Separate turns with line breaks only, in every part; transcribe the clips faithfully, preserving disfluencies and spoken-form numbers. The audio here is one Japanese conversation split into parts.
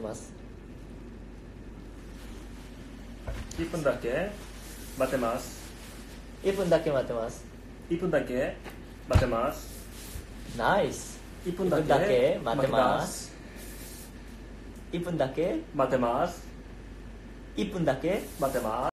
ます。
いっぷんだけ待てます。
いっぷんだけ待ってます。
いっぷんだけ待てます。
ナイス。
いっぷ
いっぷん
んだけ
だけ待ってま
待てます。
す。いっぷんだけ
待てます。
いっぷんだけ
待てます。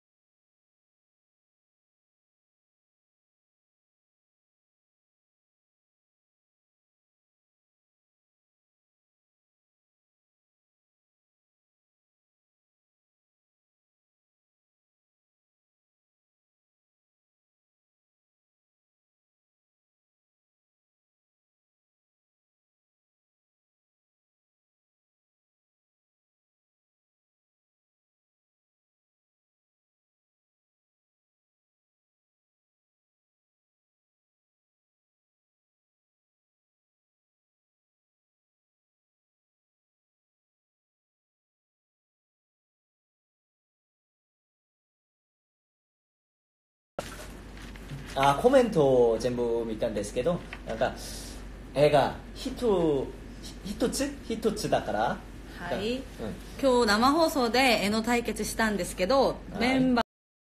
あ、コメントを全部見たんですけど、なんか映画一一つ一つだから、
はい、
うん、
今日生放送で絵の対決したんですけど、はい、メンバー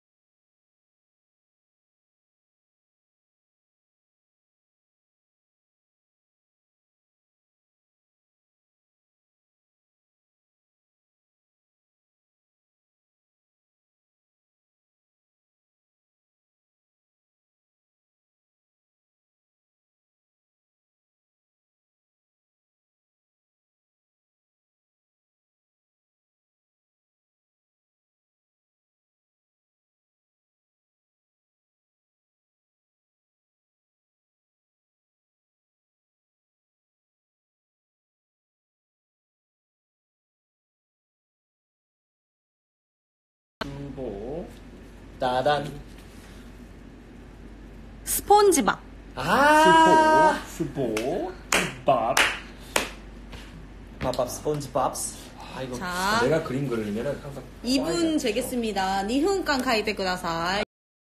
ダダン
スポンジバ
あ
スポースポー밥
밥 스폰지밥스. 아이고.
자,
내가 그림 그리면 항상
이 분 재겠습니다. 이 분간 가이드ください.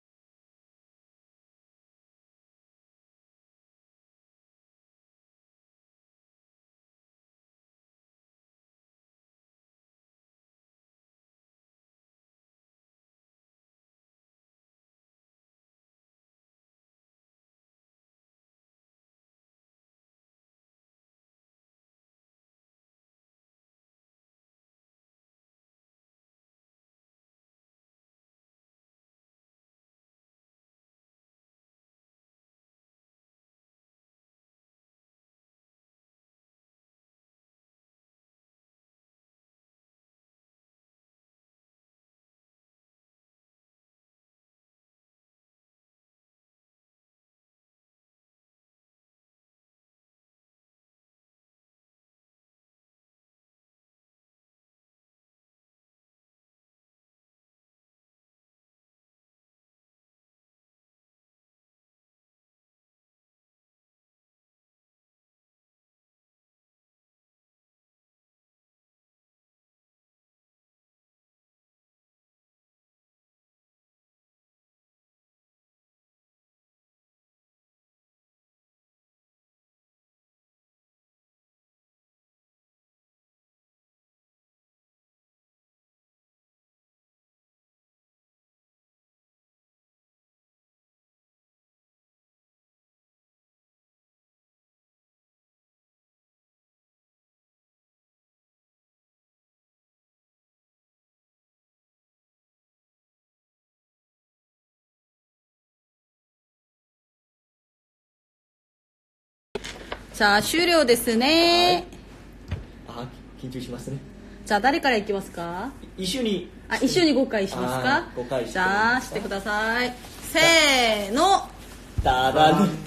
자, 終了ですね。
あ、緊張しますね。
じゃあ誰からいきますか？
一緒に。
あ、一緒にごかいしますか？
ごかいして。
じゃあしてください。せーの。
ダダン。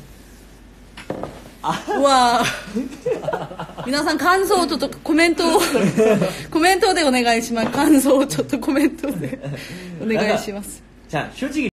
うわ皆さん感想をちょっとコメントをコメントでお願いします。感想をちょっとコメントでお願いします。
じゃあ正直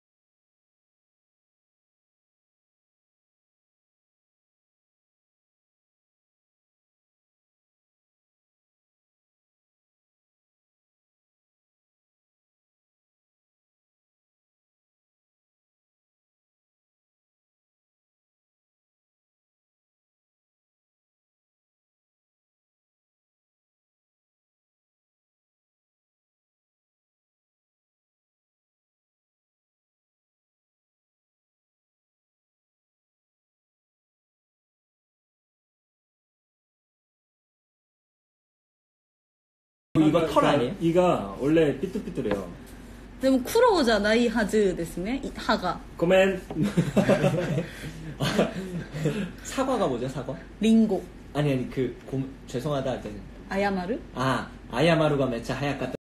이거 털 아니에요?
이가 원래 삐뚤삐뚤해요.
でも黒じゃないはずですね、い歯が。
고멘.
사과가 뭐죠, 사과?
リンゴ。
아니, 아니, 그, 고, 죄송하다 할 때는.
謝る
아, 아야마루가 매차 하얗갔다.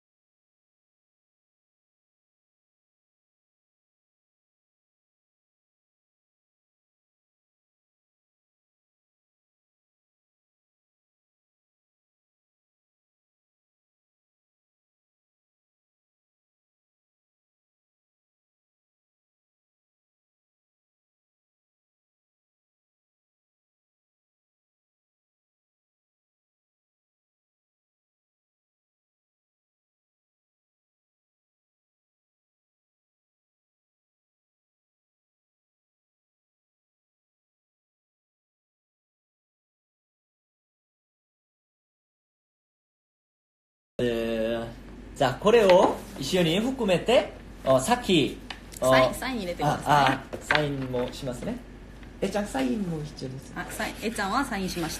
자, これを一緒に含めて、さっき、
サイン、サイン入れてください。
あ、あ、サインもしますね。えちゃん、サインも必要です。
あ、サイン、えちゃんはサインしました。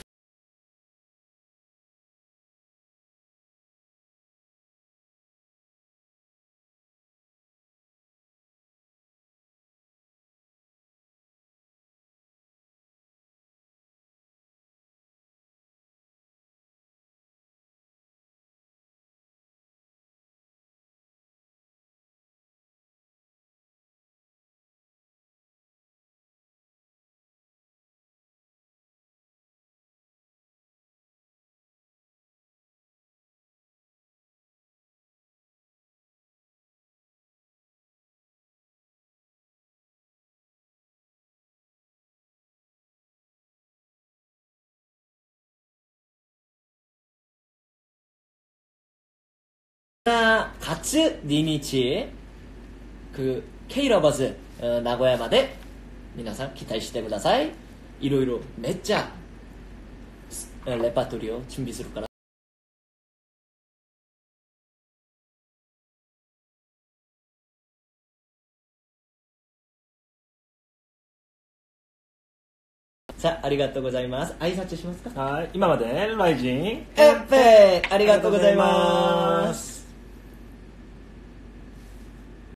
初ににち그 K-러버즈名古屋まで皆さん期待してください。いろいろめっちゃレパートリーを準備するから。さあ、ありがとうございます。挨拶しますか。
はい、今までライジン
エッペーありがとうございます。